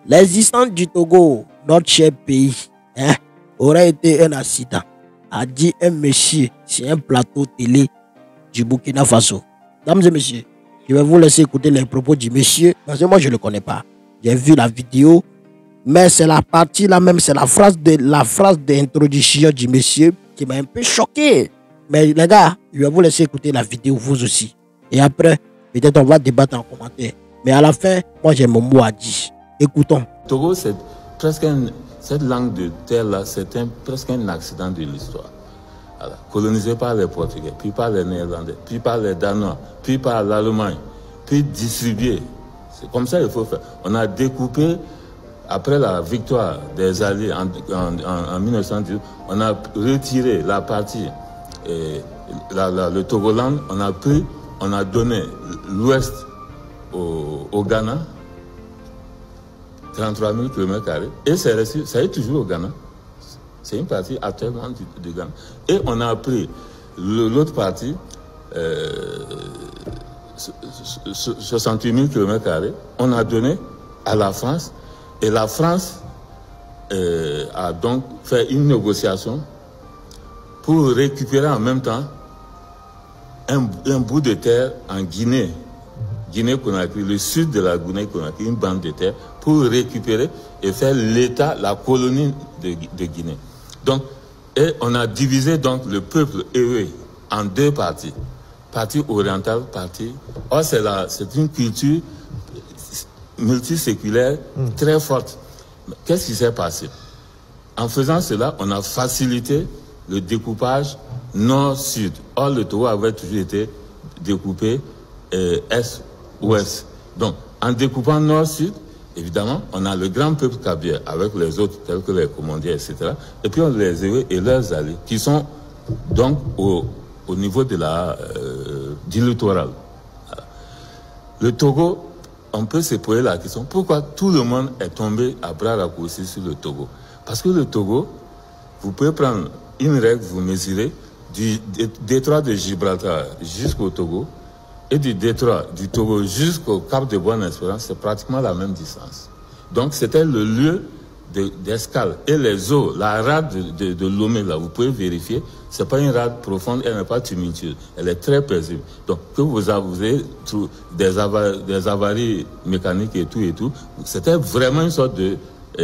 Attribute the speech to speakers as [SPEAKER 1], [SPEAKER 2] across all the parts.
[SPEAKER 1] L'existence du Togo, notre cher pays, aurait été un accident, a dit un monsieur sur un plateau télé du Burkina Faso. Mesdames et messieurs, je vais vous laisser écouter les propos du monsieur, parce que moi je ne le connais pas. J'ai vu la vidéo, mais c'est la partie là même, c'est la phrase d'introduction du monsieur qui m'a un peu choqué. Mais les gars, je vais vous laisser écouter la vidéo vous aussi. Et après, peut-être on va débattre en commentaire. Mais à la fin, moi j'ai mon mot à dire. Écoutons.
[SPEAKER 2] Togo, c'est presque cette langue de terre-là, c'est presque un accident de l'histoire. Colonisé par les Portugais, puis par les Néerlandais, puis par les Danois, puis par l'Allemagne, puis distribué. C'est comme ça qu'il faut faire. On a découpé, après la victoire des Alliés en 1910, on a retiré la partie, le Togoland, on a donné l'ouest au Ghana, 33 000 km², et ça est toujours au Ghana. C'est une partie actuellement du Ghana. Et on a pris l'autre partie, 68 000 km², on a donné à la France, et la France a donc fait une négociation pour récupérer en même temps un bout de terre en Guinée. Guinée-Conakry, le sud de la Guinée-Conakry, une bande de terre, pour récupérer et faire l'État, la colonie de Guinée. Donc, et on a divisé donc le peuple éwé en deux parties. Partie orientale, partie... Or, c'est une culture multiséculaire très forte. Qu'est-ce qui s'est passé? En faisant cela, on a facilité le découpage nord-sud. Or, le Togo avait toujours été découpé est-ouest. Donc, en découpant nord-sud, évidemment, on a le grand peuple kabyle avec les autres, tels que les Commandiers, etc. Et puis on les Éwé et leurs alliés, qui sont donc au niveau de du littoral. Le Togo, on peut se poser la question, pourquoi tout le monde est tombé à bras raccourcis sur le Togo? Parce que le Togo, vous pouvez prendre une règle, vous mesurez, du détroit de Gibraltar jusqu'au Togo, et du détroit du Togo jusqu'au Cap de Bonne-Espérance, c'est pratiquement la même distance. Donc c'était le lieu d'escale. Et les eaux, la rade de Lomé, là, vous pouvez vérifier, c'est pas une rade profonde, elle n'est pas tumultueuse, elle est très paisible. Donc que vous avez des avaries mécaniques et tout, c'était vraiment une sorte de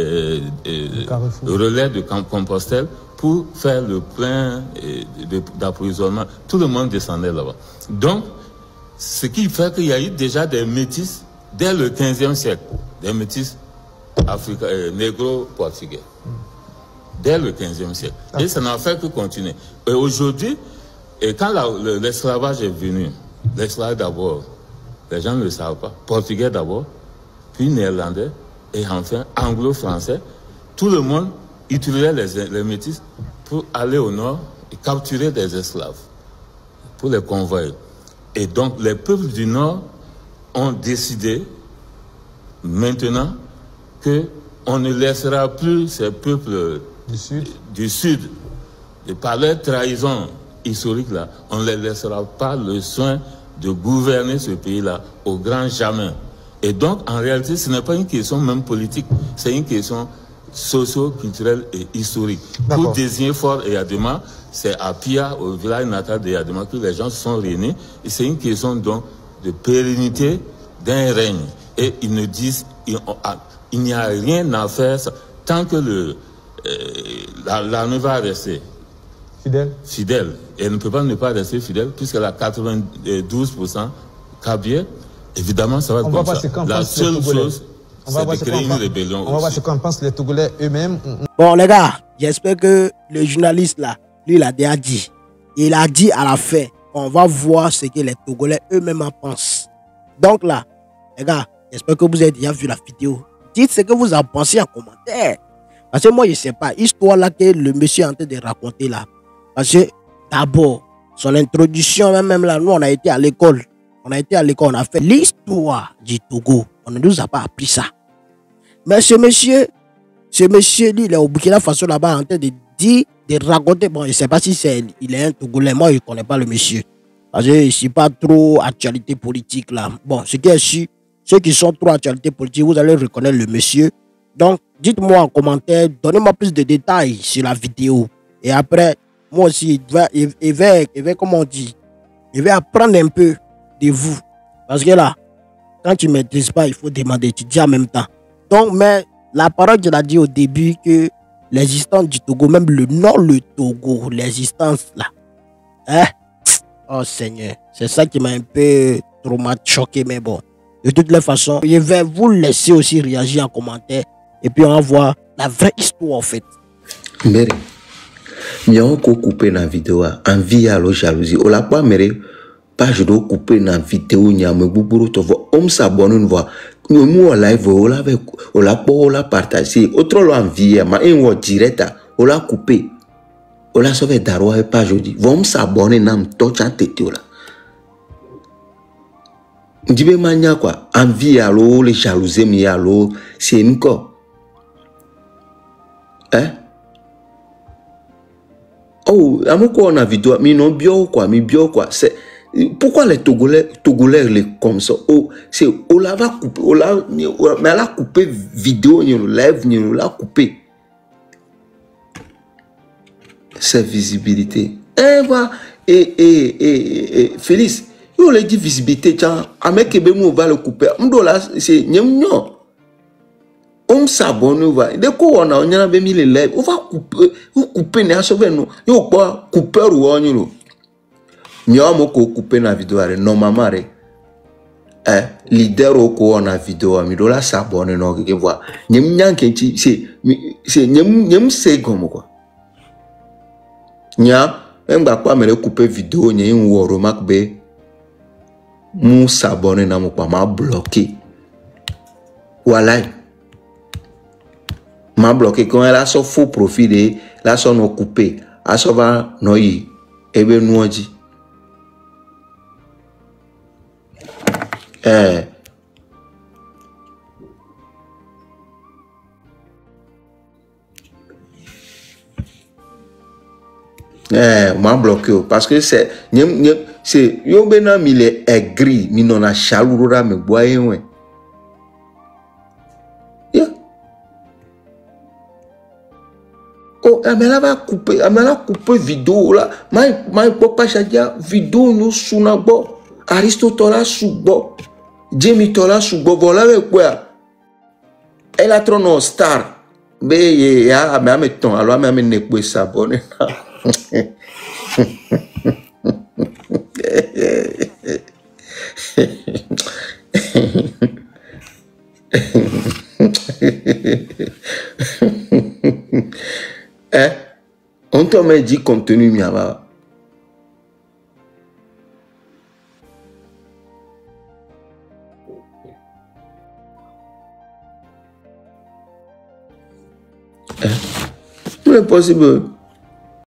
[SPEAKER 2] relais de Compostelle pour faire le plein d'approvisionnement. Tout le monde descendait là-bas. Donc, ce qui fait qu'il y a eu déjà des métis dès le 15e siècle, des métis négro-portugais, dès le 15e siècle. Et ça n'a fait que continuer. Et aujourd'hui, quand l'esclavage est venu, l'esclavage d'abord, les gens ne le savent pas, portugais d'abord, puis néerlandais, et enfin anglo-français, tout le monde utilisait les métis pour aller au nord et capturer des esclaves, pour les convoyer. Et donc, les peuples du Nord ont décidé, maintenant, qu'on ne laissera plus ces peuples du Sud, et par leur trahison historique-là, on ne les laissera pas le soin de gouverner ce pays-là au grand jamais. Et donc, en réalité, ce n'est pas une question même politique, c'est une question socio-culturelle et historique. Pour désigner Fort et Yadema, c'est à Pia, au village natal de Yadema, que les gens se sont réunis. Et c'est une question donc de pérennité d'un règne. Et ils ne disent, il n'y a rien à faire tant que l'armée va rester fidèle. Et elle ne peut pas ne pas rester fidèle, puisqu'elle a 92% Kabylie. Évidemment, ça va être comme ça. La seule chose, c'est de créer une rébellion.
[SPEAKER 3] On va voir ce qu'en pensent les Togolais eux-mêmes.
[SPEAKER 1] Bon, les gars, j'espère que le journaliste là, lui, il a déjà dit. Il a dit à la fin, on va voir ce que les Togolais eux-mêmes en pensent. Donc là, les gars, j'espère que vous avez déjà vu la vidéo. Dites ce que vous en pensez en commentaire. Parce que moi, je ne sais pas, histoire là que le monsieur est en train de raconter là. Parce que d'abord, son introduction, même là, nous, on a été à l'école. On a fait l'histoire du Togo. On ne nous a pas appris ça. Mais ce monsieur, lui, il est au Burkina Faso là-bas en train de dire, de raconter. Bon, je ne sais pas si il est un Togolais. Moi, je ne connais pas le monsieur. Parce que je ne suis pas trop actualité politique là. Bon, ce qui est sûr, ceux qui sont trop actualité politique, vous allez reconnaître le monsieur. Donc, dites-moi en commentaire, donnez-moi plus de détails sur la vidéo. Et après, moi aussi, comment on dit, je vais apprendre un peu de vous. Parce que là, quand tu ne maîtrises pas, il faut demander, tu dis en même temps. Donc, mais la parole, je l'ai dit au début que l'existence du Togo, même le nom, le Togo, l'existence là, hein? Oh Seigneur, c'est ça qui m'a un peu choqué, mais bon. De toutes les façons, je vais vous laisser aussi réagir en commentaire et puis on va voir la vraie histoire en fait.
[SPEAKER 4] Mère, il y a encore coupé dans la vidéo, envie à la jalousie. On l'a pas méré, pas je dois couper dans la vidéo, il y a un boubou, tu vois, on s'abonne une fois. Nous, on live, on l'a partagé. Autre l'envie, mais un mot direct, on l'a coupé. On l'a sauvé d'arroi et pas jeudi. Vont s'abonner dans le touch en tête là. Ndibe mania quoi, envie à l'eau, les jalousies mais à l'eau, c'est une quoi. Hein? Oh, à mon quoi on a vidéo, mais non bio quoi, mais bio quoi. C'est pourquoi les Togolais les comme ça? Oh, c'est on l'a va couper, mais elle a coupé vidéo, on live, on l'a coupé. C'est visibilité. Voilà. Félix, il a dit visibilité, tiens, à mec qui on va le couper. C'est non. On s'abonne, dès qu'on a mis les lèvres, on va couper, on sauver nous. Il faut pas couper ou on y est. Nous avons coupé la vidéo, normalement, leader au cours de la vidéo, mais là, s'abonne, non, que voir. C'est comme quoi. Nya, même pas me couper vidéo, nya un ou remarque be, mon s'abonner na mon pas m'a bloqué. Voilà. M'a bloqué quand elle a son faux profil et là son no coupé. A so va no yi, ebe nou dit. M'a bloqué parce que c'est yo bena mi le aigri mi non a chaloura me boye ouais. Yeah. Oh, mais là va couper, mais là couper vidéo là, mais pas chadia vidéo nous suna bo, Aristotola subo, Jamie Tola subo, voilà avec quoi. Elle a trop no star. Mais ya mais mettons alors mais ne peut s'abonner. On t'a même dit contenu miava. C'est possible.